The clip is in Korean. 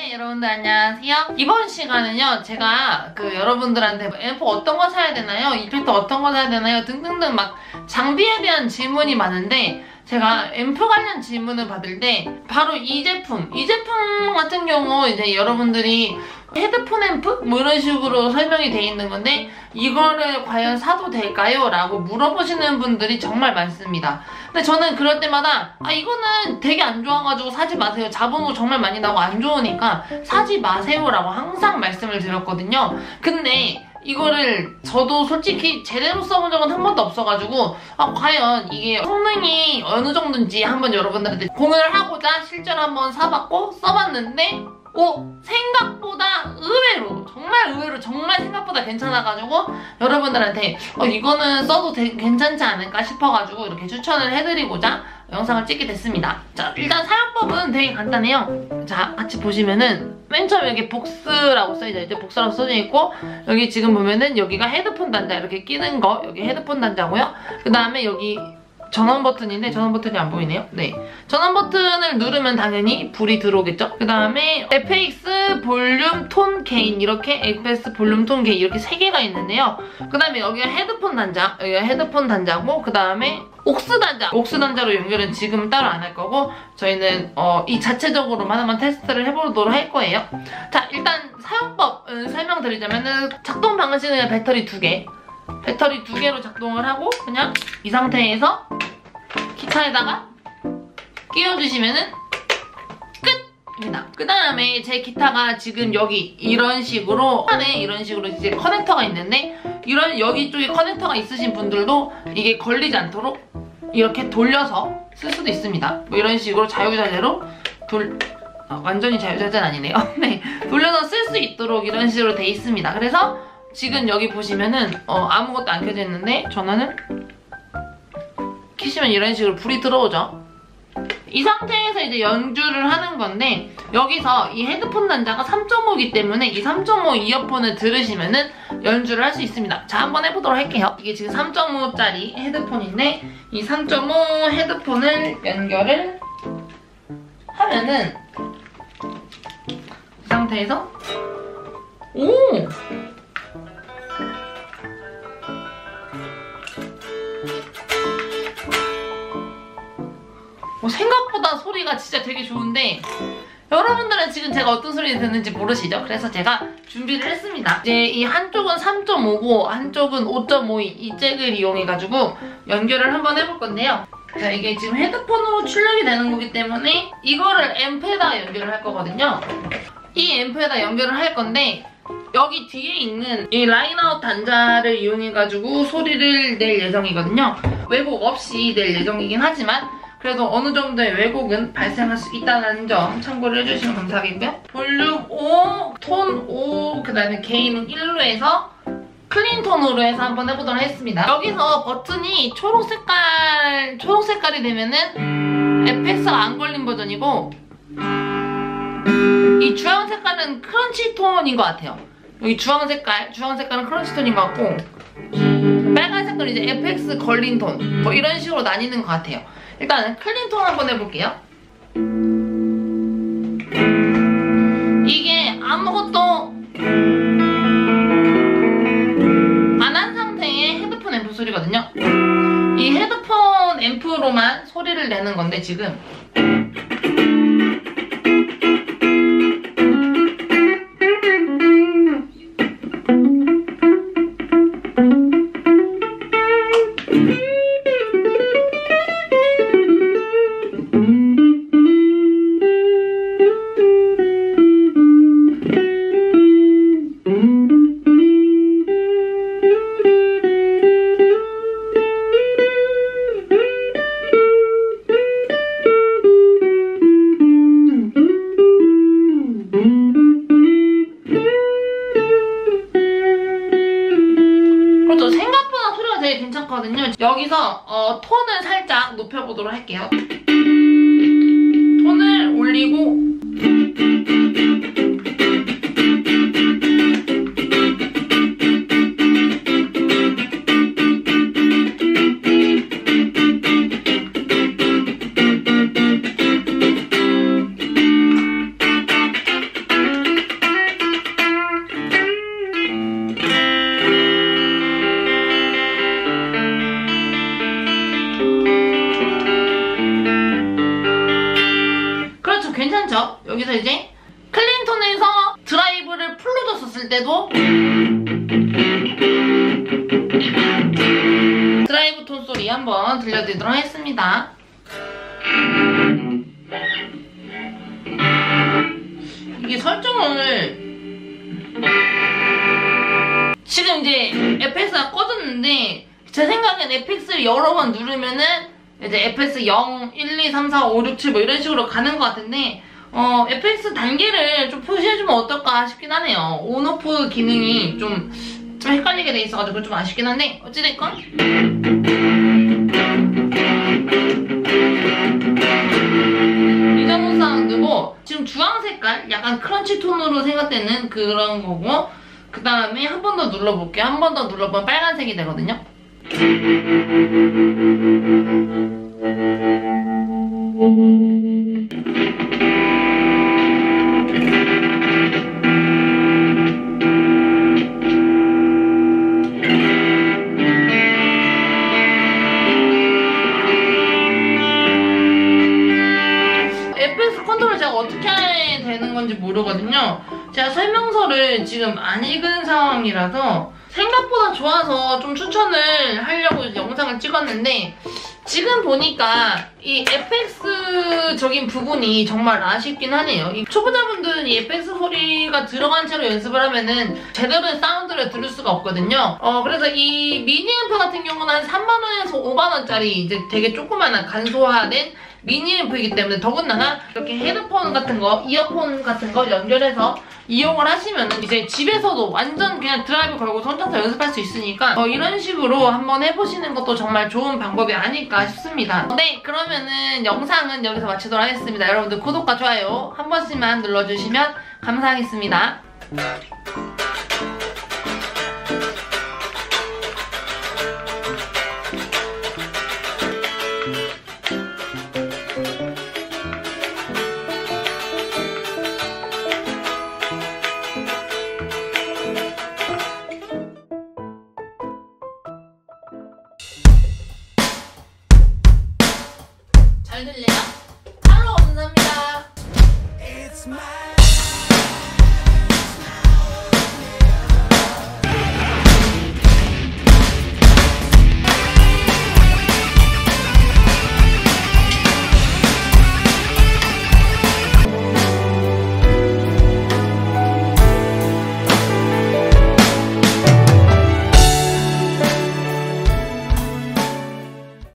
네, 여러분들 안녕하세요. 이번 시간은요, 제가 여러분들한테 앰프 어떤 거 사야 되나요? 이펙터 어떤 거 사야 되나요? 등등등 막 장비에 대한 질문이 많은데, 제가 앰프 관련 질문을 받을 때 바로 이 제품 같은 경우 이제 여러분들이 헤드폰 앰프? 뭐 이런 식으로 설명이 돼 있는 건데 이거를 과연 사도 될까요? 라고 물어보시는 분들이 정말 많습니다. 근데 저는 그럴 때마다 이거는 되게 안 좋아가지고 사지 마세요. 자본도 정말 많이 나고 안 좋으니까 사지 마세요 라고 항상 말씀을 드렸거든요. 근데 이거를 저도 솔직히 제대로 써본 적은 한 번도 없어가지고 과연 이게 성능이 어느 정도인지 한번 여러분들한테 공유를 하고자 실제로 한번 사봤고 써봤는데 생각보다 의외로 정말 생각보다 괜찮아가지고 여러분들한테 이거는 써도 괜찮지 않을까 싶어가지고 이렇게 추천을 해드리고자 영상을 찍게 됐습니다. 자, 일단 사용법은 되게 간단해요. 자, 같이 보시면은 맨 처음에 여기 복스라고 써있죠. 이제 복스라고 써져 있고 여기 지금 보면은 여기가 헤드폰 단자 이렇게 끼는 거 여기 헤드폰 단자고요. 그 다음에 여기 전원 버튼인데 전원 버튼이 안 보이네요. 네, 전원 버튼을 누르면 당연히 불이 들어오겠죠. 그 다음에 FX 볼륨 톤 게인 이렇게 FX 볼륨 톤 게인 이렇게 3개가 있는데요. 그 다음에 여기가 헤드폰 단자, 여기가 헤드폰 단자고 그 다음에 옥스 단자로 연결은 지금 따로 안 할 거고 저희는 이 자체적으로만 한번 테스트를 해보도록 할 거예요. 자, 일단 사용법 설명드리자면은 작동 방식은 배터리 2개로 작동을 하고 그냥 이 상태에서 기타에다가 끼워주시면은 끝입니다. 그 다음에 제 기타가 지금 여기 이런 식으로 안에 이런 식으로 이제 커넥터가 있는데 여기 쪽에 커넥터가 있으신 분들도 이게 걸리지 않도록 이렇게 돌려서 쓸 수도 있습니다. 뭐 이런 식으로 자유자재로 완전히 자유자재는 아니네요. 네, 돌려서 쓸 수 있도록 이런 식으로 돼 있습니다. 그래서 지금 여기 보시면은 아무것도 안 켜져 있는데 전원을 켜시면 이런 식으로 불이 들어오죠. 이 상태에서 이제 연주를 하는 건데 여기서 이 헤드폰 단자가 3.5이기 때문에 이 3.5 이어폰을 들으시면은 연주를 할 수 있습니다. 자, 한번 해보도록 할게요. 이게 지금 3.5짜리 헤드폰인데 이 3.5 헤드폰을 연결을 하면은 이 상태에서 생각보다 소리가 진짜 되게 좋은데 여러분들은 지금 제가 어떤 소리 듣는지 모르시죠? 그래서 제가 준비를 했습니다. 이제 이 한쪽은 3.5고 한쪽은 5.52 이 잭을 이용해가지고 연결을 한번 해볼 건데요. 자, 이게 지금 헤드폰으로 출력이 되는 거기 때문에 이거를 앰프에다가 연결을 할 거거든요. 이 앰프에다 연결을 할 건데 여기 뒤에 있는 이 라인아웃 단자를 이용해가지고 소리를 낼 예정이거든요. 왜곡 없이 낼 예정이긴 하지만 그래도 어느 정도의 왜곡은 발생할 수 있다는 점 참고를 해주시면 감사하겠고요. 볼륨 5, 톤 5, 그 다음에 게인은 1로 해서 클린 톤으로 해서 한번 해보도록 하겠습니다. 여기서 버튼이 초록 색깔이 되면은 FX가 안 걸린 버전이고 이 주황 색깔은 크런치 톤인 것 같아요. 여기 주황 색깔은 크런치 톤인 것 같고 빨간 색깔은 이제 FX 걸린 톤 뭐 이런 식으로 나뉘는 것 같아요. 일단 클린 톤 한번 해볼게요. 이게 아무것도 안 한 상태의 헤드폰 앰프 소리거든요. 이 헤드폰 앰프로만 소리를 내는 건데 지금 여기서 톤을 살짝 높여보도록 할게요. 톤을 올리고 클린턴에서 드라이브를 풀로 줬었을 때도 드라이브 톤 소리 한번 들려드리도록 하겠습니다. 이게 설정을 지금 이제 FX가 꺼졌는데 제 생각엔 FX를 여러 번 누르면은 이제 FX 0, 1, 2, 3, 4, 5, 6, 7 뭐 이런 식으로 가는 것 같은데 FX 단계를 좀 표시해주면 어떨까 싶긴 하네요. 온오프 기능이 좀 헷갈리게 돼 있어가지고 좀 아쉽긴 한데 어찌됐건 리더몬 사운드고 지금 주황 색깔 약간 크런치 톤으로 생각되는 그런 거고 그 다음에 한 번 더 눌러볼게요. 한 번 더 눌러보면 빨간색이 되거든요. FPS 컨트롤 제가 어떻게 해야 되는 건지 모르거든요. 제가 설명서를 지금 안 읽은 상황이라서 생각보다 좋아서 좀 추천을 하려고 영상을 찍었는데 지금 보니까 이 FX적인 부분이 정말 아쉽긴 하네요. 이 초보자분들은 이 FX 소리가 들어간 채로 연습을 하면은 제대로 된 사운드를 들을 수가 없거든요. 그래서 이 미니 앰프 같은 경우는 한 3만원에서 5만원짜리 이제 되게 조그만한 간소화된 미니 앰프이기 때문에 더군다나 이렇게 헤드폰 같은 거, 이어폰 같은 거 연결해서 이용을 하시면 이제 집에서도 완전 그냥 드라이브 걸고 혼자서 연습할 수 있으니까 이런 식으로 한번 해보시는 것도 정말 좋은 방법이 아닐까 싶습니다. 네, 그러면은 영상은 여기서 마치도록 하겠습니다. 여러분들 구독과 좋아요 한 번씩만 눌러주시면 감사하겠습니다.